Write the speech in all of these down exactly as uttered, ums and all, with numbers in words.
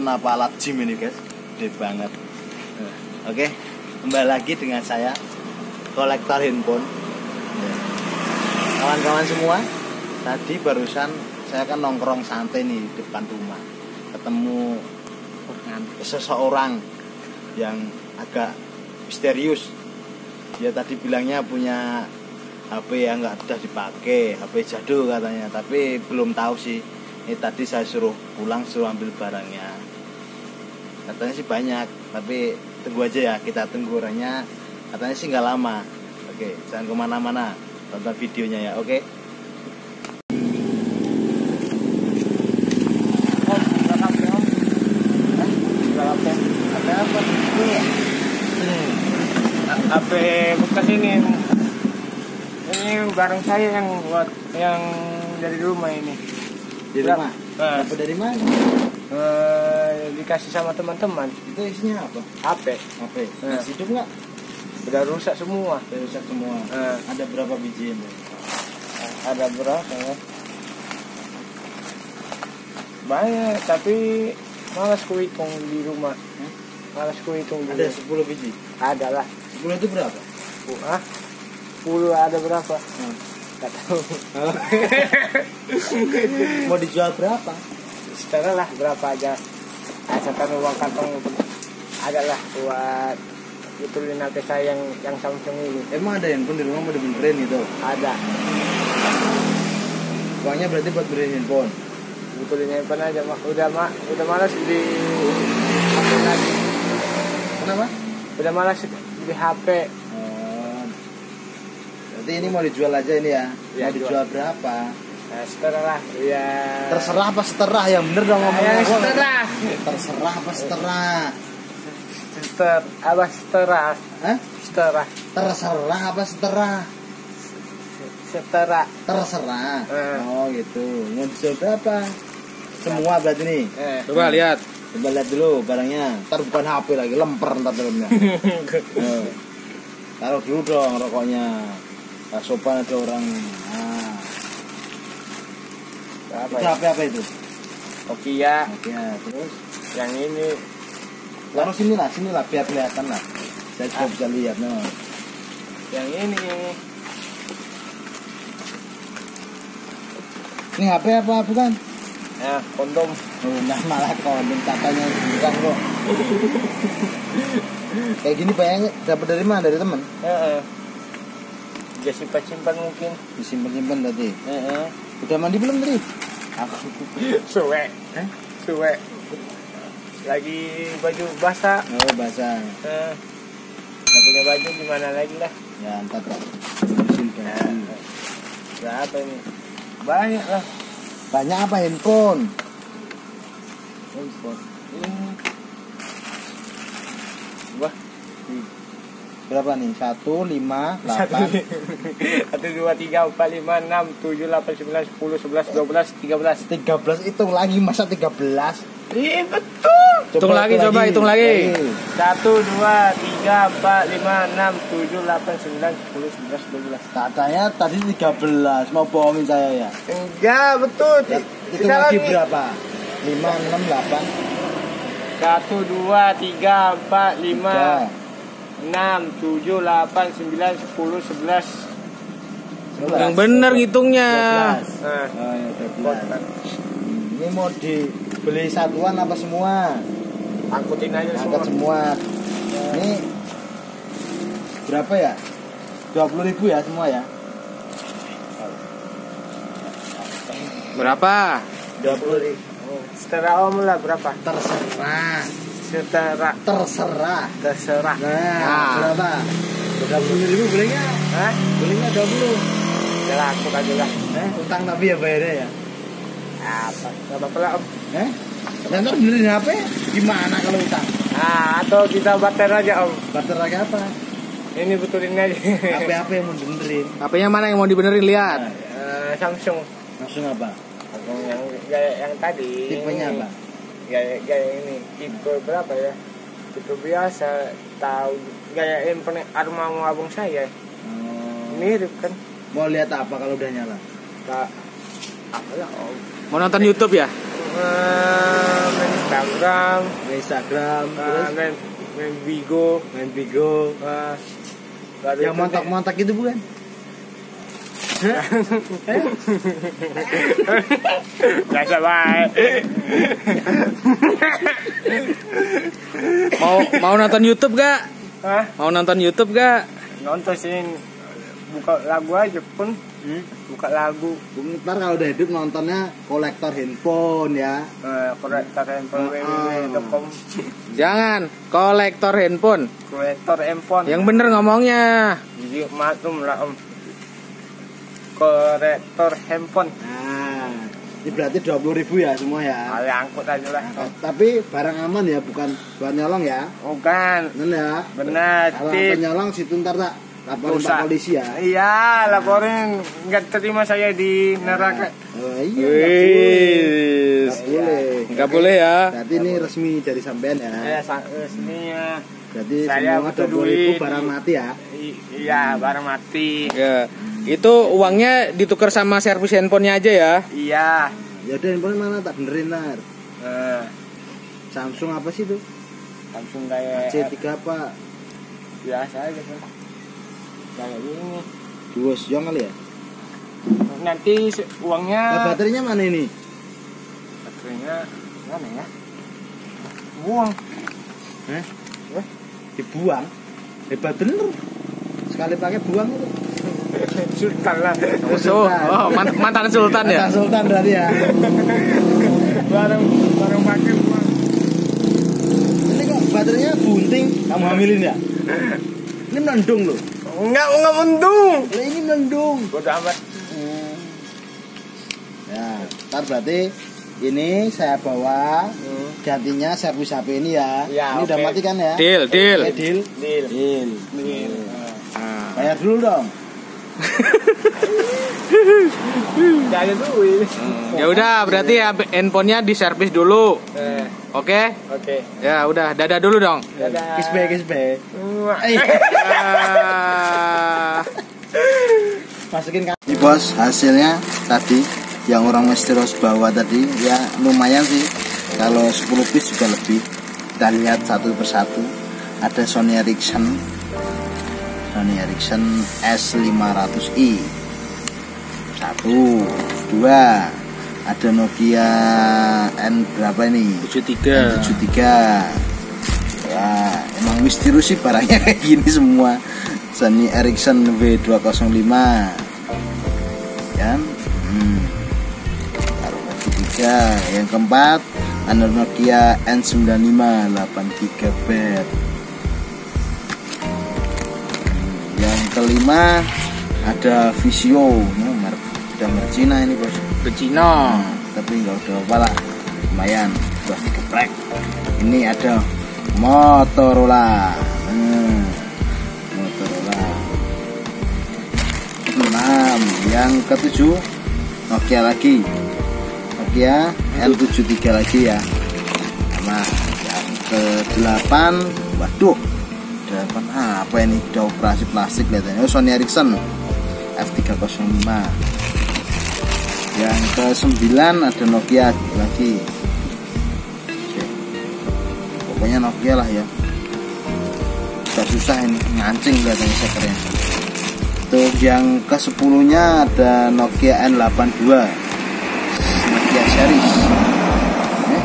apa alat gym ini guys, gede banget. Oke, kembali lagi dengan saya kolektor handphone. Kawan-kawan semua, tadi barusan saya kan nongkrong santai nih di depan rumah, ketemu seseorang yang agak misterius. Dia tadi bilangnya punya H P yang nggak udah dipakai, H P jadul katanya, tapi belum tahu sih. Ini tadi saya suruh pulang, suruh ambil barangnya. Katanya sih banyak, tapi tunggu aja ya, kita tunggu orangnya. Katanya sih nggak lama. Oke, jangan kemana-mana, tonton videonya ya, oke? Om, nggak H P om? Hah? Nggak H P? H P apa? Ini ya? Hmm. H P bekas ini. Ini barang saya yang buat yang dari rumah ini. Di rumah? Nah. Dapat dari mana? Eh, dikasih sama teman-teman. Itu isinya apa? H P. H P. Nah. Masih hidup nggak? Udah rusak semua. Udah rusak semua. Nah. Ada berapa biji ini? Ada berapa ya? Banyak, tapi malas ku hitung di rumah. Hmm? Malas ku hitung di Ada rumah. sepuluh biji. Ada lah. sepuluh itu berapa? Ah, sepuluh ada berapa? Hmm. Gak tahu. Mau dijual berapa? Sekarang lah berapa aja. Asalkan uang kantong ada lah buat betulin H P saya yang yang Samsung ini. Emang ada handphone di rumah mau dibenerin itu? Ada. Uangnya berarti buat benerin handphone. Betulin handphone aja mak. Udah mak, udah malas di H P lagi. Kenapa? Udah malas di H P. Oh. Berarti ini mau dijual aja ini ya? Ya, Mau dijual berapa? Nah, sekarang lah ya. Terserah apa seterah? Yang bener dong ngomongnya. Yang seterah. Terserah apa seterah? Seter, apa seterah? Hah? Seterah. Terserah apa seterah? Seterah. Terserah. Eh. Oh gitu. Mau dijual berapa? Semua berarti nih. Eh. Coba lihat. Coba lihat dulu barangnya. Ntar bukan H P lagi, lemper ntar dalamnya. Eh. Taruh dulu dong rokoknya. Gak sopan ada orang. Nah. Apa Itu ya? H P apa itu? Nokia. Oke, terus Yang ini. taruh sini lah, sini lah biar kelihatan lah. Saya juga Ah. bisa lihat no. Yang ini. Ini H P apa bukan? Ya, kondom. Oh, nah malah kondom katanya bukan kok. Kayak gini banyak dapat dari mana? Dari teman? Heeh. Dia simpan-simpan mungkin. Disimpan-simpan tadi. Heeh. Udah mandi belum tadi? Aku suwe. Eh? Suwe. Lagi baju basah. Oh, basah. Eh. Nggak punya baju gimana lagi lah. Ya, entar tak simpan. Berapa ini? Banyak lah. Banyak apa handphone? Handphone. Ini. Wah. Berapa nih? Satu, lima, Satu, delapan. satu, dua, tiga, empat, lima, enam, tujuh, delapan, sembilan, sepuluh, sebelas, dua belas, tiga belas. Tiga belas hitung lagi, masa tiga belas? Iya betul. Hitung lagi, coba hitung lagi. Satu, dua, tiga, empat, lima, enam, tujuh, delapan, sembilan, sepuluh, sebelas, dua belas. Katanya tadi tiga belas, mau bohongin saya ya? Enggak betul. Ya, hitung lagi berapa? Lima, enam, delapan. Satu, dua, tiga, empat, lima, Tiga. enam, tujuh, delapan, sembilan, sepuluh, sebelas. Yang bener ngitungnya. dua belas. Nah, Oh ya, dua belas. Ini mau dibeli satuan apa semua? angkutin aja Angkat semua. semua. Ini berapa ya? dua puluh ribu ya semua ya? Berapa? dua puluh ribu. Oh, setara om lah berapa? Terserah. Setara. Terserah. Terserah. Nah, Nah. berapa? dua puluh ribu belinya? Hah? Belinya dua puluh. Ya lah, aku aja lah. Eh, utang tapi ya bayarnya ya? Apa? Gak apa-apa lah om. Eh? Dan ntar benerin H P gimana kalau utang? Nah, atau kita barter aja om. Barter lagi apa? Ini betulin aja. H P apa yang mau dibenerin? H P-nya mana yang mau dibenerin, lihat. Nah, Eh, Samsung. langsung apa? Samsung yang gaya yang tadi. Tipenya ini. apa? Gaya gaya ini. Tipe berapa ya? Tipe biasa. Tahu gaya handphone armamu abang saya. Oh. Mirip kan? Mau lihat apa kalau udah nyala? Tak. Apa lah om. Mau nonton YouTube ya? Eh, uh, main Instagram, Main Instagram, uh, terus main main Bigo, main Bigo. uh, Yang montak-montak itu bukan? Biasa baik. Mau mau nonton YouTube gak? Hah? Mau nonton YouTube gak? Nonton sini buka lagu aja pun, Hmm? buka lagu. Ntar kalau udah hidup nontonnya kolektor handphone ya. Uh, kolektor handphone Uh, uh. w w w titik com. Jangan kolektor handphone. Kolektor handphone. Yang bener ngomongnya. Jadi maklum lah om. Kolektor handphone. Nah, ini berarti dua puluh ribu ya semua ya. Ayo angkut aja lah. Nah, tapi barang aman ya, bukan buat nyolong ya. Bukan. Bener ya. Benar. Kalau Tip. sampai nyolong situ ntar tak laporin Dosa. Pak polisi ya. Iya, laporin nggak terima saya di neraka. Oh iya, nggak boleh. Wih. Nggak boleh. Nggak boleh ya. Berarti ini resmi dari sampean ya. Ya, resminya. Berarti Saya semua butuh dua puluh ribu duit. barang mati ya. I- iya, barang mati. Ya. Itu uangnya ditukar sama servis handphonenya aja ya. Iya. Ya udah handphone mana tak benerin nar. Nah, Samsung apa sih itu? langsung kayak C tiga apa? biasa aja kan. Kayak ini. Duo Xiong kali ya? Nanti se- Nah, uangnya baterainya mana ini? baterainya mana ya? Buang. Hah? Wah, dibuang. Hebat bener. Sekali pakai buang itu. Sultan lah. So, oh, man- mantan sultan ya. Mantan Sultan berarti ya. Barang barang pakai buang. Ini kok baterainya bunting, kamu hamilin ya? Ini melendung loh. Enggak enggak mendung. Lah ini melendung. Bodoh amat. Ya, ntar berarti ini saya bawa Hmm. gantinya servis H P ini ya. Ya, ini udah oke. mati kan ya? Deal, deal. Oke, deal. Deal. Deal. Deal. Nah. Bayar dulu dong. Enggak ada duit. Ya udah, berarti ya handphonenya diservis dulu. Eh, Oke? oke. Ya udah, dadah dulu dong. Dadah. Kiss back, kiss back. Wah. Eh, Ah. masukin kan. Ini bos, hasilnya tadi yang orang misterius bawa tadi ya lumayan sih. Kalau sepuluh piece juga lebih. Kita lihat satu persatu. Ada Sony Ericsson. Sony Ericsson S lima ratus i. Satu, dua. Ada Nokia N berapa ini? tujuh tiga. tujuh tiga. Ya, emang misterius sih barangnya kayak gini semua. Sony Ericsson W dua nol lima. Kan? Hmm. Taruh lagi tiga. Yang keempat ada Nokia N sembilan lima delapan giga byte. Hmm. Yang kelima ada Vizio. Nah, merek udah merek Cina ini bos. Ke Cina. Nah, tapi nggak udah apa lah, lumayan udah digeprek. Ini ada Motorola. Hmm. Motorola. Enam. Yang ketujuh Nokia lagi. Nokia N tujuh tiga lagi ya. Nah, yang kedelapan, waduh, delapan apa ini? Udah operasi plastik kelihatannya. Oh, Sony Ericsson F tiga nol lima. Yang ke sembilan ada Nokia lagi. Oke. Pokoknya Nokia lah ya. Sudah susah ini ngancing katanya sekernya. Untuk yang ke sepuluh-nya ada Nokia N delapan dua. Nokia series. Eh.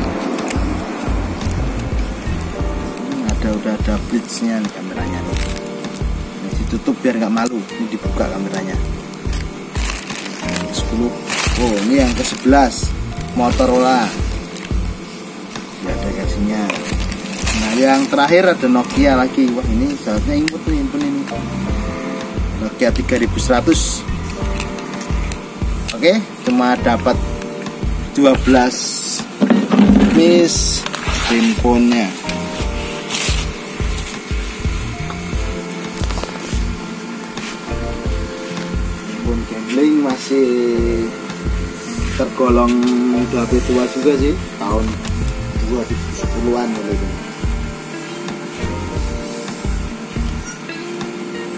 Hmm, ada udah ada blitz-nya nih kameranya nih. Ini ditutup biar nggak malu. Ini dibuka kameranya. sepuluh. Oh, ini yang ke sebelas Motorola. Ya, ada kasihnya. Nah, yang terakhir ada Nokia lagi. Wah, ini saatnya input nih, input ini. Nokia tiga ribu seratus. Oke, cuma dapat dua belas piece handphonenya. Handphone gambling masih tergolong H P tua juga sih, tahun dua ribu sepuluhan gitu.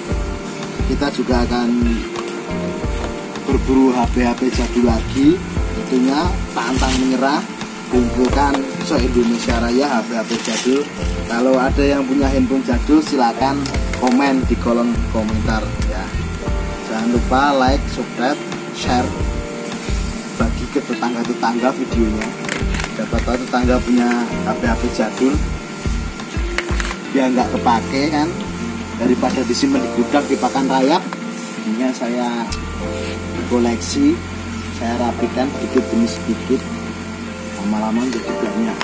Kita juga akan berburu H P H P jadul lagi tentunya pantang menyerah, kumpulkan se-Indonesia Raya H P H P jadul. Kalau ada yang punya handphone jadul silakan komen di kolom komentar ya. Jangan lupa like, subscribe, share, bagi ke tetangga-tetangga videonya. Dapat tahu tetangga punya H P H P jadul biar nggak kepake kan, daripada disimpan di gudang dipakan rayap. Ini saya koleksi, saya rapikan sedikit demi sedikit, lama-lama jadi banyak.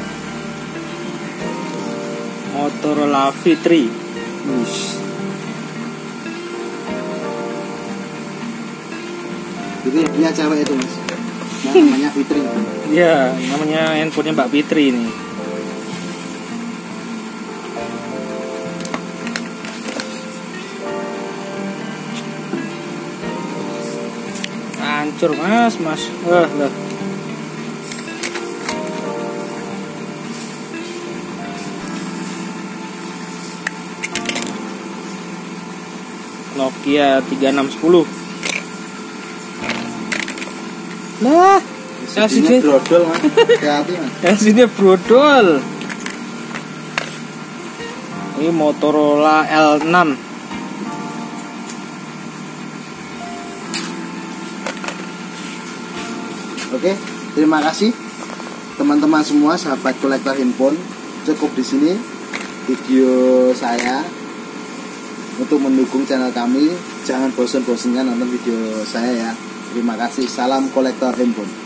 Motorola Fitri. Ush. Itu punya cewek itu mas, nah, namanya Fitri. Iya, namanya handphonenya Mbak Fitri ini. Hancur mas, mas. Eh, lah. Nokia tiga enam satu nol. Nah, L C D brodol mas, hati-hati mas. L C D brodol. Ini Motorola L enam. Oke, terima kasih teman-teman semua, sahabat kolektor handphone. Cukup di sini video saya. Untuk mendukung channel kami, jangan bosan-bosannya nonton video saya ya. Terima kasih, salam kolektor handphone.